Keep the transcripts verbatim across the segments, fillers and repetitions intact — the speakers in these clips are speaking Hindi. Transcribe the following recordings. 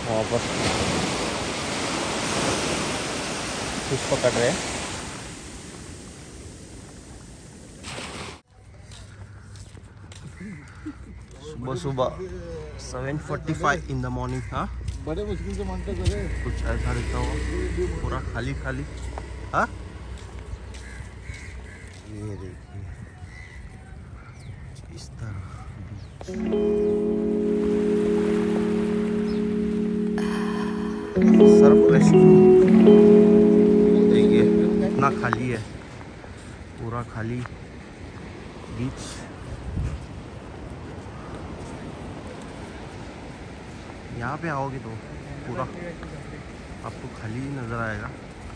वहाँ पर फिश पकड़ रहे हैं। सुबह सुबह seven forty five in the morning. हाँ, बड़े मुश्किल से मानते करे। कुछ ऐसा दिखता होगा, पूरा खाली खाली। हाँ, ये देखिए इस तरह सर्फ रेस्टोरेंट देखिए कितना खाली है, पूरा खाली बीच। यहाँ पे आओगे तो पूरा आपको खाली नज़र आएगा।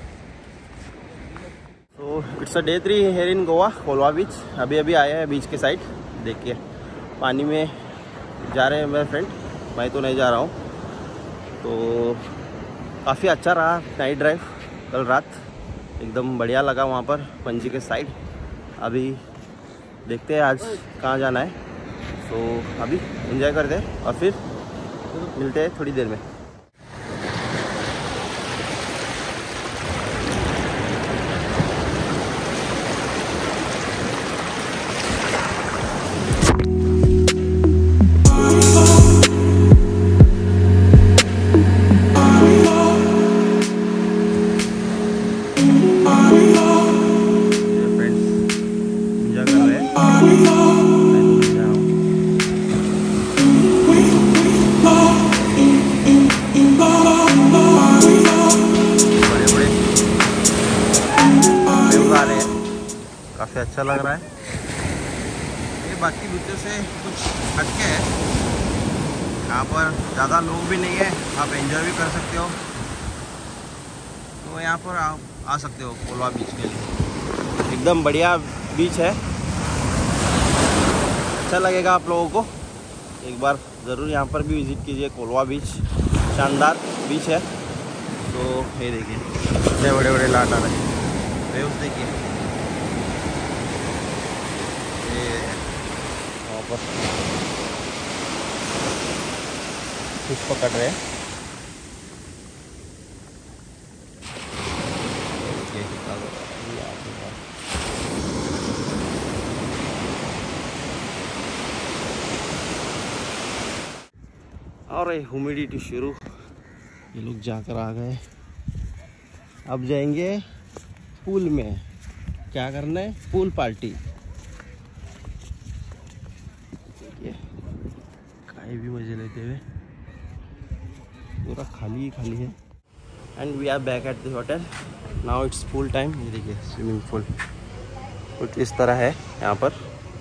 तो it's a day three here in Goa, Colva beach. अभी अभी आया है बीच के साइड। देखिए पानी में जा रहे हैं मेरे फ्रेंड, मैं तो नहीं जा रहा हूँ। तो काफ़ी अच्छा रहा नाइट ड्राइव कल रात, एकदम बढ़िया लगा वहाँ पर पणजी के साइड। अभी देखते हैं आज कहाँ जाना है। तो अभी एंजॉय करते हैं और फिर मिलते हैं थोड़ी देर में। काफ़ी अच्छा लग रहा है। ये बाकी बीचों से कुछ हटके है, यहाँ पर ज़्यादा लोग भी नहीं है, आप एंजॉय भी कर सकते हो। तो यहाँ पर आप आ सकते हो कोलवा बीच के लिए, एकदम बढ़िया बीच है। अच्छा लगेगा आप लोगों को, एक बार ज़रूर यहाँ पर भी विज़िट कीजिए। कोलवा बीच शानदार बीच है। तो ये देखिए कितने बड़े बड़े लाट आ रहे हैं, वेव्स देखिए। फिश पकड़ रहे हैं। और ह्यूमिडिटी शुरू, ये लोग जाकर आ गए। अब जाएंगे पूल में, क्या करना है, पूल पार्टी। काई भी मजे लेते हुए, पूरा खाली ही खाली है। And we are back at the hotel now, it's pool time. ये देखिए स्विमिंग पूल कुछ इस तरह है यहाँ पर।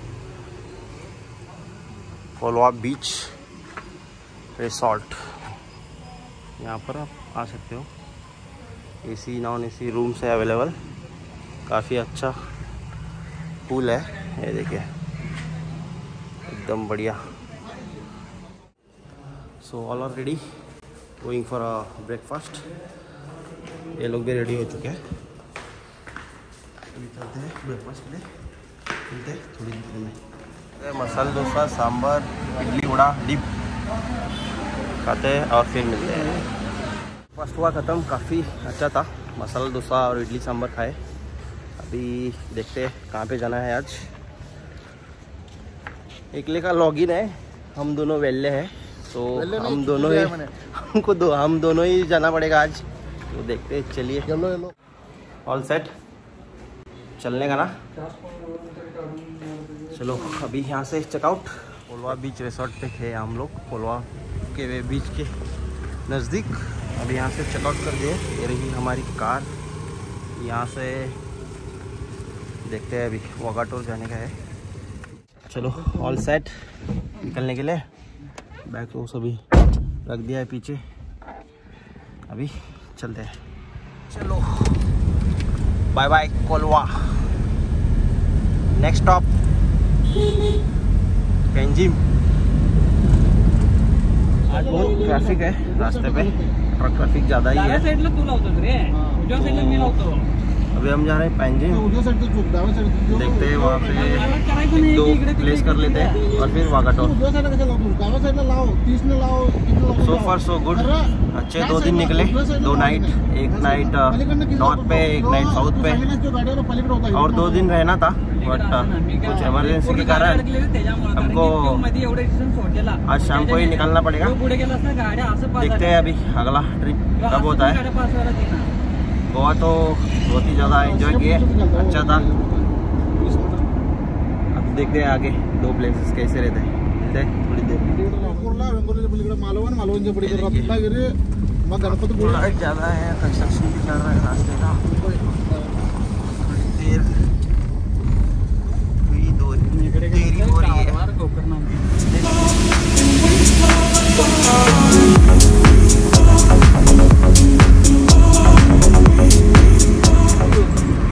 कोलवा बीच रिसोर्ट, यहाँ पर आप आ सकते हो। एसी नॉन एसी रूम्स है अवेलेबल। काफ़ी अच्छा पूल है, ये देखिए एकदम बढ़िया। So all are ready, going for a breakfast. ये लोग भी रेडी हो चुके हैं, अभी चलते हैं ब्रेकफास्ट के लिए। मिलते हैं थोड़ी देर में। मसाला डोसा, सांभर, इडली, वड़ा, डिप खाते हैं और फिर मिलते हैं। फर्स्ट हुआ ख़त्म, काफ़ी अच्छा था। मसाला डोसा और इडली सांभर खाए। अभी देखते हैं कहाँ पे जाना है आज। एकले का लॉगिन है, हम दोनों वेल्ले हैं, तो हम दोनों ही हमको दो हम दोनों ही जाना पड़ेगा आज। तो देखते हैं, चलिए। ऑल सेट, चलने का ना। चलो अभी यहाँ से चेकआउट। कोलवा बीच रिसोर्ट पे थे हम लोग, कोलवा के वे बीच के नज़दीक। अभी यहाँ से चेकआउट कर दिए। ये रही हमारी कार। यहाँ से देखते हैं, अभी वागाटोर जाने का है। चलो ऑल सेट निकलने के लिए। बैग तो सभी रख दिया है पीछे, अभी चलते हैं। चलो bye bye Colva. Next stop Panjim. आज बहुत ट्रैफिक है रास्ते पे, ट्रक ट्रैफिक ज़्यादा ही है। अभी हम जा रहे हैं पैंजिम, उजव्या साईडचं चूक, डाव्या साईडचं देखते हैं वहाँ पे एक दो प्लेस कर लेते हैं और फिर वाघाटोर। उजव्या साईडला कशाला लावतो? डाव्या साईडला लाव, तीसने लाव, कितीने लाव? सो फार सो गुड, अच्छे दो दिन निकले, दो नाइट, एक नाइट नॉर्थ पे, एक नाइट साउथ पे, और दो दिन रहना था बट कुछ इमरजेंसी के कारण हमको आज शाम को ही निकलना पड़ेगा। देखते हैं अभी अगला ट्रिप कब होता है। गोवा तो बहुत ही ज़्यादा एंजॉय किए, अच्छा था। अब देखते हैं आगे दो प्लेसेस कैसे रहते हैं, मिलते हैं थोड़ी देर। मालवण, मालवणच्या पलीकडे रत्नागिरी, मग गणपतीपुळे थोड़ा ज़्यादा है, कंस्ट्रक्शन भी चल रहा है रास्ते का, थोड़ी देर